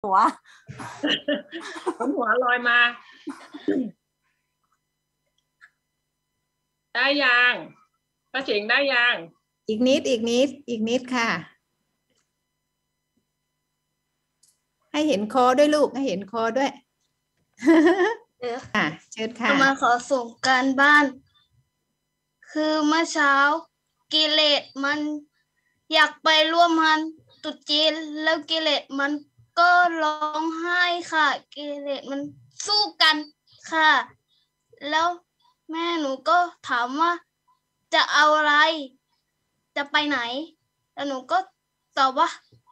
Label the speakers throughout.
Speaker 1: หัว
Speaker 2: ขนหัวลอยมา ได้ยังป้าเฉงได้ยัง
Speaker 3: อีกนิดค่ะให้เห็นคอด้วยลูกให้เห็นคอด้วยเชิญค่ะ
Speaker 4: มาขอส่งการบ้าน คือเมื่อเช้ากิเลสมันอยากไปร่วมงานตรุษจีนแล้วกิเลสมันก็ร้องไห้ค่ะกิเลสมันสู้กันค่ะ แล้วแม่หนูก็ถามว่าจะเอาอะไรจะไปไหนแล้วหนูก็ตอบว่า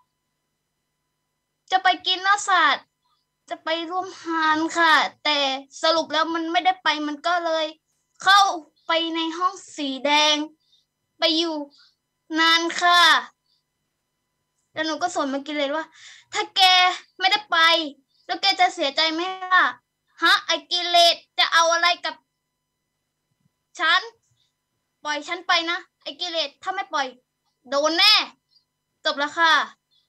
Speaker 4: จะไปกินเนื้อสัตว์จะไปร่วมงานค่ะแต่สรุปแล้วมันไม่ได้ไปมันก็เลยเข้าไปในห้องสีแดงไปอยู่นานค่ะแล้วหนูก็สอนมันกินเลยว่าถ้าแกไม่ได้ไปแล้วแกจะเสียใจไหมล่ะฮะไอ้กิเลสจะเอาอะไรกับฉันปล่อยฉันไปนะไอ้กิเลสถ้าไม่ปล่อยโดนแน่จบแล้วค่ะ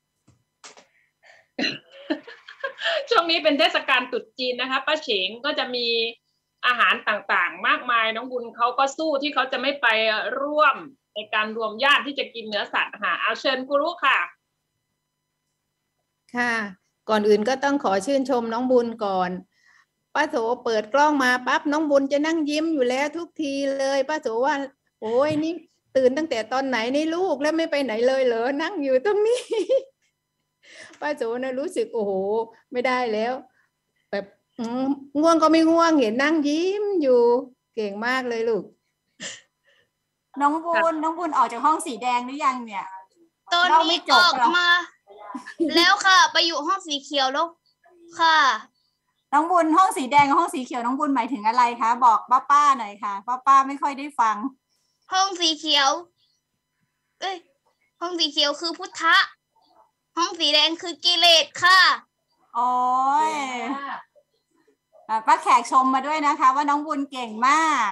Speaker 2: ช่วงนี้เป็นเทศกาลตรุษจีนนะคะป้าเฉงก็จะมีอาหารต่างๆมากมายน้องบุญเขาก็สู้ที่เขาจะไม่ไปร่วมในการรวมญาติที่จะกินเนื้อสัตว์ค่ะเอาเชิญกุรุค่ะ
Speaker 3: ค่ะก่อนอื่นก็ต้องขอชื่นชมน้องบุญก่อนป้าโสเปิดกล้องมาปั๊บน้องบุญจะนั่งยิ้มอยู่แล้วทุกทีเลยป้าโสว่าโอ้ยนี่ตื่นตั้งแต่ตอนไหนนี่ลูกแล้วไม่ไปไหนเลยเหรอนั่งอยู่ตรงนี้ป้าโสนะรู้สึกโอ้โหไม่ได้แล้วแบบง่วงก็ไม่ง่วงเห็นนั่งยิ้มอยู่เก่งมากเลยลูก
Speaker 1: น้องบุญออกจากห้องสีแดงหรือยังเนี่ย
Speaker 4: ตอนนี้ออกมาแล้วค่ะไปอยู่ห้องสีเขียวแล้วค่ะ
Speaker 1: น้องบุญห้องสีแดงกับห้องสีเขียวน้องบุญหมายถึงอะไรคะบอกป้าหน่อยค่ะป้าไม่ค่อยได้ฟัง
Speaker 4: ห้องสีเขียวห้องสีเขียวคือพุทธะห้องสีแดงคือกิเลสค่ะ
Speaker 1: โอ้ยป้าแขกชมมาด้วยนะคะว่าน้องบุญเก่งมาก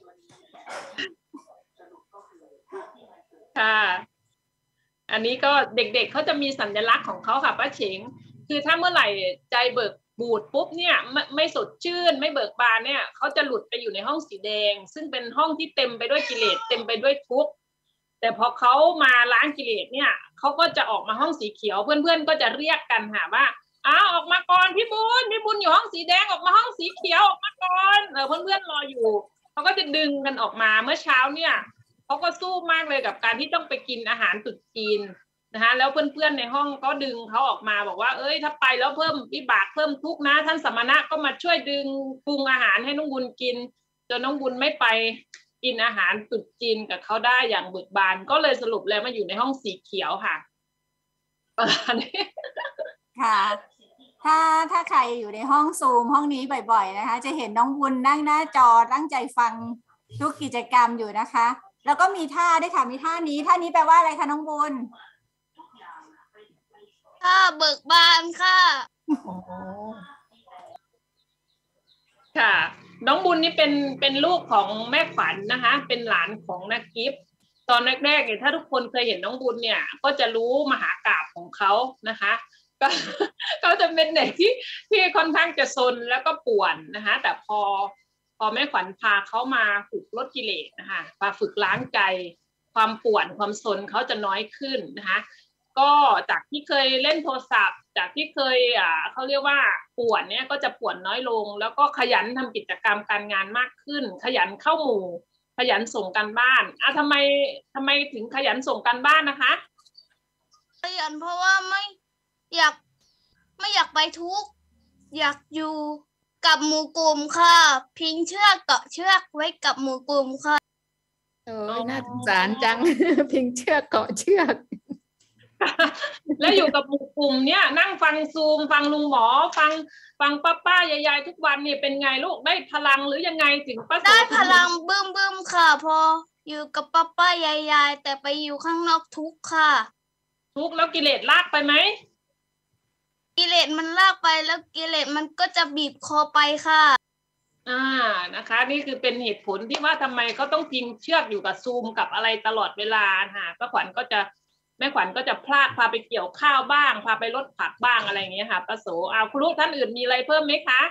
Speaker 2: ค่ะอันนี้ก็เด็กๆเขาจะมีสัญลักษณ์ของเขาค่ะป้าเฉงคือถ้าเมื่อไหร่ใจเบิกบูดปุ๊บเนี่ยไม่สดชื่นไม่เบิกบานเนี่ยเขาจะหลุดไปอยู่ในห้องสีแดงซึ่งเป็นห้องที่เต็มไปด้วยกิเลสเต็มไปด้วยทุกข์แต่พอเขามาล้างกิเลสเนี่ยเขาก็จะออกมาห้องสีเขียวเพื่อนๆก็จะเรียกกันค่ะว่าออกมาก่อนพี่บุญอยู่ห้องสีแดงออกมาห้องสีเขียวออกมาก่อนเพื่อนๆรออยู่เขาก็จะดึงกันออกมาเมื่อเช้าเนี่ยเขาก็สู้มากเลยกับการที่ต้องไปกินอาหารตรุษจีนนะคะแล้วเพื่อนๆในห้องก็ดึงเขาออกมาบอกว่าถ้าไปแล้วเพิ่มวิบากเพิ่มทุกข์นะท่านสมณะก็มาช่วยดึงปรุงอาหารให้น้องบุญกินจนน้องบุญไม่ไปกินอาหารตรุษจีนกับเขาได้อย่างเบิกบานก็เลยสรุปแล้วมาอยู่ในห้องสีเขียวค่ะประมาณนี้
Speaker 1: ค่ะถ้าใครอยู่ในห้องซูมห้องนี้บ่อยๆนะคะจะเห็นน้องบุญนั่งหน้าจอตั้งใจฟังทุกกิจกรรมอยู่นะคะแล้วก็มีท่าด้วยค่ะมีท่านี้แปลว่าอะไรคะน้องบุญ
Speaker 4: ท่าเบิกบานค่ะ
Speaker 2: ค่ะน้องบุญนี่เป็นลูกของแม่ขวัญ นะคะเป็นหลานของนักกิฟต์ตอนแรกๆเนี่ยถ้าทุกคนเคยเห็นน้องบุญเนี่ยก็จะรู้มหากาพย์ของเขานะคะก็เขาจะเป็นเด็กที่ค่อนข้างจะซนแล้วก็ป่วนนะคะแต่พอแม่ขวัญพาเขามาฝึกลดกิเลสนะคะมาฝึกล้างใจความป่วนความซนเขาจะน้อยขึ้นนะคะก็จากที่เคยเล่นโทรศัพท์จากที่เคยเขาเรียกว่าป่วนเนี่ยก็จะป่วนน้อยลงแล้วก็ขยันทำกิจกรรมการงานมากขึ้นขยันเข้าหมู่ขยันส่งการบ้านทำไมถึงขยันส่งการบ้านนะคะ
Speaker 4: ขยันเพราะว่าไม่อยากไปทุกข์อยากอยู่กับหมู่กลุ่มค่ะพิงเชือกเกาะเชือกไว้กับหมู่กลุ่มค่ะ
Speaker 3: น่าสงสารจัง พิงเชือกเกาะเชือก
Speaker 2: แล้วอยู่กับหมู่กลุ่มเนี่ยนั่งฟังซูมฟังลุงหมอฟังป้ายายทุกวันเนี่ยเป็นไงลูกได้พลังหรือยังไงถึงป้า
Speaker 4: ได้พลังบึ้มค่ะพออยู่กับป้ายายแต่ไปอยู่ข้างนอกทุกค่ะ
Speaker 2: ทุกแล้วกิเลสลากไปไหม
Speaker 4: กิเลสมันลากไปแล้วกิเลสมันก็จะบีบคอไปค่ะ
Speaker 2: นะคะนี่คือเป็นเหตุผลที่ว่าทำไมเขาต้องพิงเชือกอยู่กับซูมกับอะไรตลอดเวลาค่ะป้าขวัญก็จะแม่ขวัญก็จะพลาดพาไปเกี่ยวข้าวบ้างพาไปรดผักบ้างอะไรอย่างเงี้ยค่ะป้าโสเอาครูท่านอื่นมีอะไรเพิ่มไหมคะ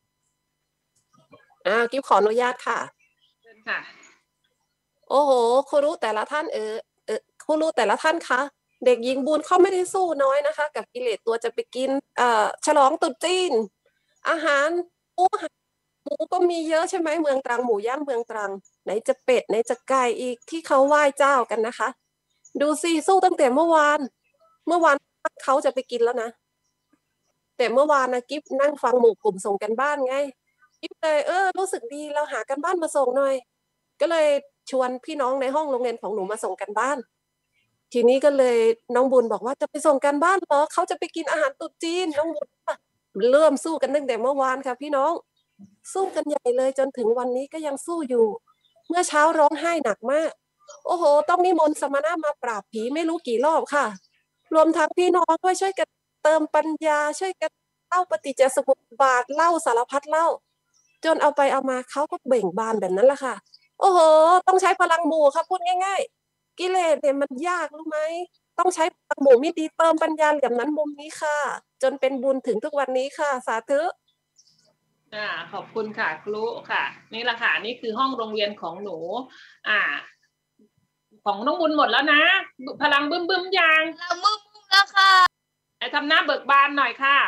Speaker 5: กิ๊บขออนุญาตค่ะ
Speaker 2: เชิญค่ะ
Speaker 5: โอ้โหครูแต่ละท่านครูแต่ละท่านคะเด็กหญิงบุญเขาไม่ได้สู้น้อยนะคะกับกิเลสตัวจะไปกินฉลองตรุษจีนอาหารหมูก็มีเยอะใช่ไหมเมืองตรังหมูย่างเมืองตรังไหนจะเป็ดไหนจะไก่อีกที่เขาไหว้เจ้ากันนะคะดูสิสู้ตั้งแต่เมื่อวานเขาจะไปกินแล้วนะแต่เมื่อวานนะกิ๊บนั่งฟังหมู่กลุ่มส่งกันบ้านไงกิ๊บเลยรู้สึกดีเราหากันบ้านมาส่งหน่อยก็เลยชวนพี่น้องในห้องโรงเรียนของหนูมาส่งกันบ้านทีนี้ก็เลยน้องบุญบอกว่าจะไปส่งกันบ้านเหรอเขาจะไปกินอาหารตุ๊จีนน้องบุญเริ่มสู้กันตั้งแต่เมื่อวานค่ะพี่น้องสู้กันใหญ่เลยจนถึงวันนี้ก็ยังสู้อยู่เมื่อเช้าร้องไห้หนักมากโอ้โหต้องนิมนต์สมณะมาปราบผีไม่รู้กี่รอบค่ะรวมทั้งพี่น้องด้วยช่วยกันเติมปัญญาช่วยกันเล่าปฏิจจสมุปบาทเล่าสารพัดเล่าจนเอาไปเอามาเขาก็เบ่งบานแบบนั้นแหละค่ะโอ้โหต้องใช้พลังหมู่ค่ะพูดง่ายๆกิเลสเนี่ยมันยากรู้ไหมต้องใช้พลังหมู่มิตรเติมปัญญาเหลี่ยมนั้นมุมนี้ค่ะจนเป็นบุญถึงทุกวันนี้ค่ะสาธุ
Speaker 2: ขอบคุณค่ะครูค่ะนี่แหละค่ะนี่คือห้องโรงเรียนของหนูของน้องบุญหมดแล้วนะพลังบึ้มยัง
Speaker 4: เราบึ้มแล้วค่ะ
Speaker 2: ไอ้ทำหน้าเบิกบานหน่อยค่ะ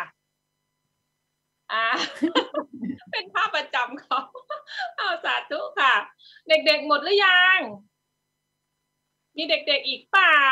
Speaker 2: เป็นภาพประจำเขาเอาสาธุค่ะเด็กๆหมดหรือยังมีเด็กๆอีกเปล่า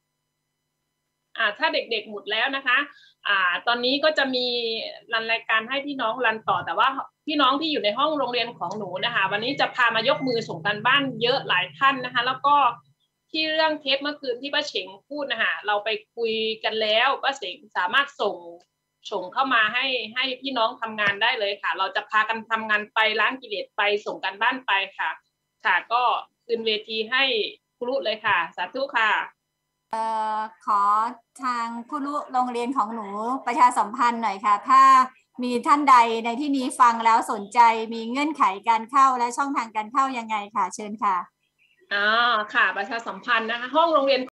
Speaker 2: ถ้าเด็กๆหมดแล้วนะคะตอนนี้ก็จะมีรันรายการให้พี่น้องรันต่อแต่ว่าพี่น้องที่อยู่ในห้องโรงเรียนของหนูนะคะวันนี้จะพามายกมือส่งกันบ้านเยอะหลายท่านนะคะแล้วก็ที่เรื่องเทปเมื่อคืนที่ป้าเฉงพูดนะคะเราไปคุยกันแล้วป้าเฉงสามารถส่งเข้ามาให้พี่น้องทำงานได้เลยค่ะเราจะพากันทำงานไปล้างกิเลสไปส่งกันบ้านไปค่ะก็คืนเวทีให้ครูเลยค่ะสาธุค่ะ
Speaker 1: ขอทางผู้รู้โรงเรียนของหนูประชาสัมพันธ์หน่อยค่ะถ้ามีท่านใดในที่นี้ฟังแล้วสนใจมีเงื่อนไขการเข้าและช่องทางการเข้ายังไงค่ะเชิญค่ะ
Speaker 2: ค่ะประชาสัมพันธ์นะคะห้องโรงเรียน